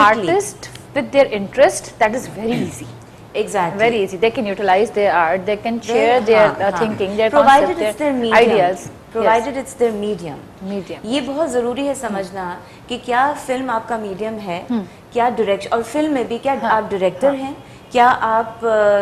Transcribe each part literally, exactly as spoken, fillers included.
artist with their interest, that is very easy. Exactly. Very easy. They can utilize their art. They can share they, their हाँ, uh, हाँ. thinking, their provided concept, it's their their medium. ideas. Provided yes. it's their medium. Medium. ये बहुत ज़रूरी है समझना कि क्या film आपका मीडियम है, क्या डायरेक्शन, और फिल्म में भी क्या आप डायरेक्टर हैं, क्या आप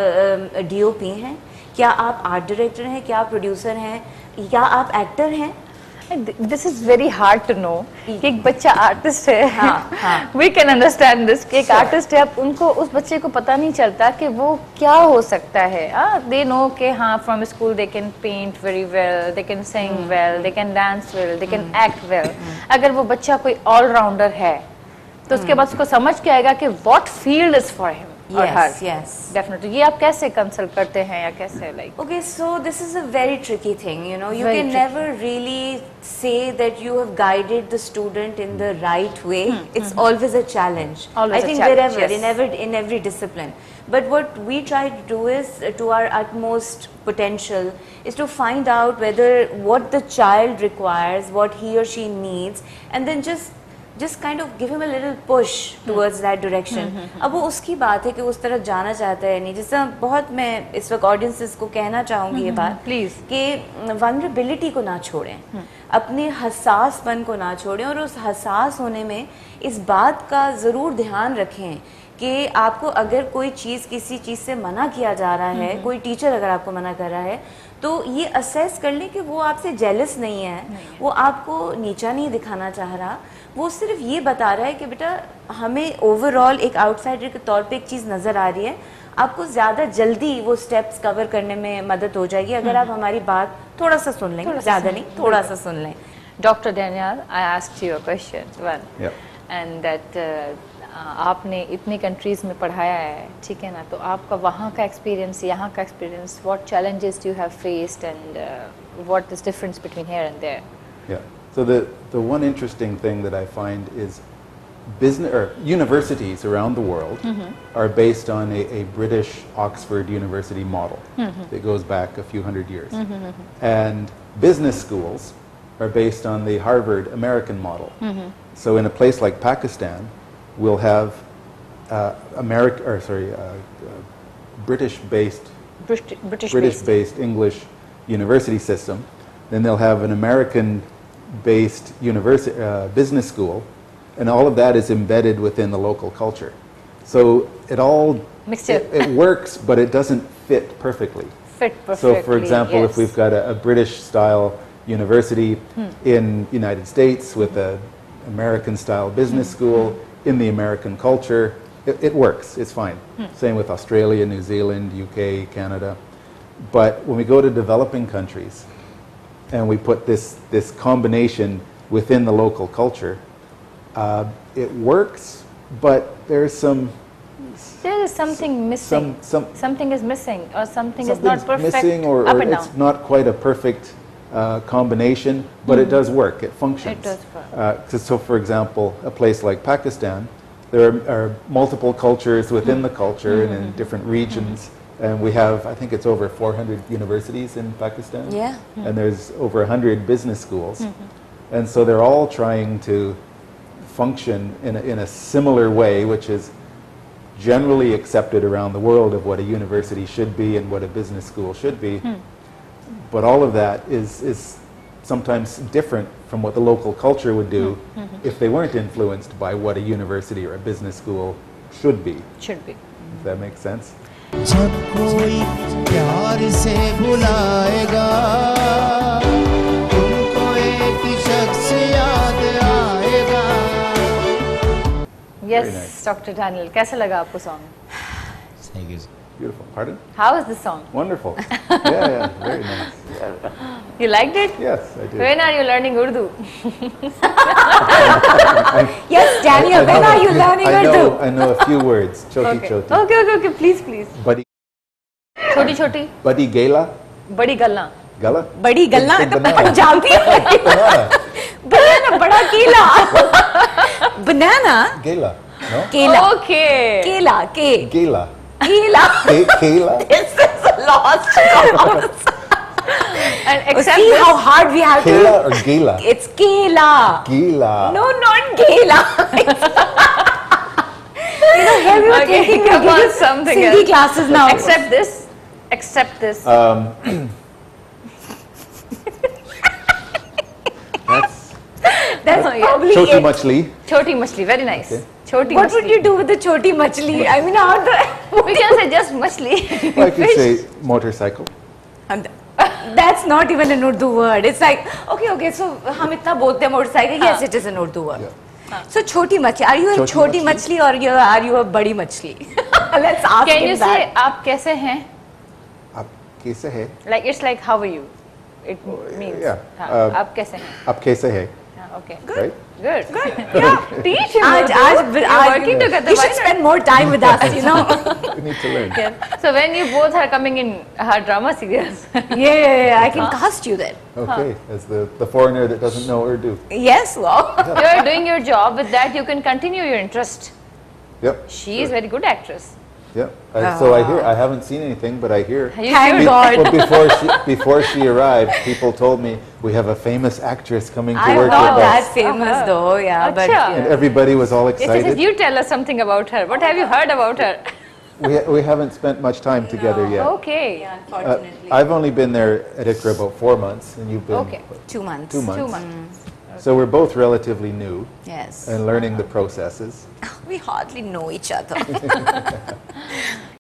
डीओपी हैं, क्या आप आर्ट डायरेक्टर हैं, क्या आप प्रोड्यूसर हैं, क्या आप एक्टर हैं. This is very hard to know कि एक बच्चा आर्टिस्ट है. हाँ, हाँ. We can understand this कि एक आर्टिस्ट है, अब उनको उस बच्चे को पता नहीं चलता कि वो क्या हो सकता है. ah, They know कि हाँ from school they can paint very well, they can sing hmm. well, they can dance well, they can hmm. act well. hmm. अगर वो बच्चा कोई all-rounder है तो उसके बाद उसको समझ के आएगा कि what field is for him. Yes, yes, definitely. ये आप कैसे कंसल्ट करते हैं या कैसे like? Okay, so this is a very tricky thing. You know, you Very can tricky. never really say that you have guided the student in the right way. Hmm. It's Mm-hmm. always a challenge. Always I a think challenge, wherever, yes. in every in every discipline. But what we try to do is, uh, to our utmost potential, is to find out whether what the child requires, what he or she needs, and then just just kind of give him a little push towards that direction. अब वो उसकी बात है कि उस तरफ जाना चाहता है नहीं. जैसे बहुत मैं इस वक्त ऑडियंसेस को कहना चाहूँगी ये बात प्लीज कि वल्नरेबिलिटी को ना छोड़ें, अपने हसासपन को ना छोड़ें, और उस हसास होने में इस बात का ज़रूर ध्यान रखें कि आपको अगर कोई चीज़ किसी चीज़ से मना किया जा रहा है, कोई टीचर अगर आपको मना कर रहा है, तो ये असेस कर लें कि वो आपसे जेलस नहीं है, नहीं है, वो आपको नीचा नहीं दिखाना चाह रहा, वो सिर्फ ये बता रहा है कि बेटा हमें ओवरऑल एक आउटसाइडर के तौर पे एक चीज़ नज़र आ रही है, आपको ज़्यादा जल्दी वो स्टेप्स कवर करने में मदद हो जाएगी अगर आप हमारी बात थोड़ा सा सुन लेंगे, ज़्यादा नहीं, थोड़ा सा सुन लें. Doctor Daniel, I asked you a question one and that आपने इतनी कंट्रीज़ में पढ़ाया है, ठीक है ना, तो आपका वहाँ का एक्सपीरियंस, यहाँ का experience, what challenges you have faced and what is difference between here and there? या so the the one interesting thing that I find is business or universities around the world mm-hmm. are based on a, a British Oxford University model mm-hmm. that goes back a few hundred years, mm-hmm. and business schools are based on the Harvard American model. Mm-hmm. So in a place like Pakistan, we'll have uh, American, or sorry, uh, uh, British-based, British, British British-based English university system. Then they'll have an American-based university uh, business school, and all of that is embedded within the local culture. So it all Mixture. It, it works, but it doesn't fit perfectly. Fit perfectly. So, for example, yes. if we've got a, a British-style university hmm. in United States with a American-style business hmm. school in the American culture, it, it works. It's fine. Hmm. Same with Australia, New Zealand, U K, Canada. But when we go to developing countries and we put this this combination within the local culture, uh, it works, but there's some there is something missing. Some, some something is missing, or something is not Something's perfect. missing, or, up or and it's down. not quite a perfect uh, combination, but Mm. it does work. It functions. It does work. Uh, so, so, for example, a place like Pakistan, there are, are multiple cultures within the culture Mm-hmm. and in different regions. And we have, I think it's over four hundred universities in Pakistan. Yeah. Mm-hmm. And there's over one hundred business schools. Mm-hmm. And so they're all trying to function in a, in a similar way, which is generally accepted around the world of what a university should be and what a business school should be. Hmm. But all of that is, is sometimes different from what the local culture would do mm-hmm. if they weren't influenced by what a university or a business school should be. Should be. If that makes sense. जब कोई प्यार से बुलाएगा तुमको एक शख्स याद आएगा. Yes, nice. Doctor Daniel, कैसा लगा आपको song? Thank you. Beautiful. Pardon? How is the song? Wonderful. Yeah, yeah, very nice. You liked it? Yes, I did. When are you learning Urdu? Yes, Daniel, when are you learning I know, Urdu? I know a few words. Choti Okay. choti. Okay, okay, okay, please, please. Buddy, छोटी छोटी buddy gela? बड़ी गल्ला. Gala? बड़ी गल्ला Big तो banana. Punjabi Banana. बनाना बड़ा केला. बनाना Gela. No? केला. Okay. केला के Gela. केला. Ke- Kela? This is a lost cause. And Oh, except see this, how hard we have Kela to. or Gela? It's केला. Gela. No, not केला. thinking come we'll on, give something Sindhi else. classes now. Accept this. Accept this. Um, that's That's Oh, yeah. probably Choti it. Machli. Choti machli, very nice. Okay. Choti What machli. would you do with the choti machli? I mean, how the... We can say just machli. I could Fish. say motorcycle. And that's not even an Urdu word. It's like, okay, okay, so हम इतना बोलते हैं motorcycle. Yes, it is an Urdu word. Yeah. So choti machli. Are you a Choti choti machli. machli or you are you a badi machli? Let's ask Can him you say that. आप कैसे हैं? Aap kaise hai? Like it's like how are you? It means. yeah. हाँ, Uh, आप कैसे हैं? Aap kaise hai? हाँ, okay. Right? Good. Good. Yeah. Teach him. आज Urdu. आज You're आज working together. You Why should not? spend more time with us, you know. We need to learn. Yes. So when you both are coming in her drama serials, yeah, yeah, yeah, I can cast you then. Okay, as the, the foreigner that doesn't know Urdu. Yes, wow. you're doing your job. With that, you can continue your interest. Yep. She is very good actress. Yep. I, so I hear. I haven't seen anything, but I hear. Are you Thank sure? God. Well, before she before she arrived, people told me we have a famous actress coming to I'm work not with that us, famous Uh-huh. though, yeah, but Acha. and yeah. everybody was all Yes, yes, excited. yes, you tell us something about her. What have you heard about her? we we haven't spent much time together yet. Okay. Yeah, Uh, unfortunately. I've only been there at ICRA about four months, and you've been Okay. what, Two months. two months. Two months. So we're both relatively new Yes. and learning the processes. We hardly know each other.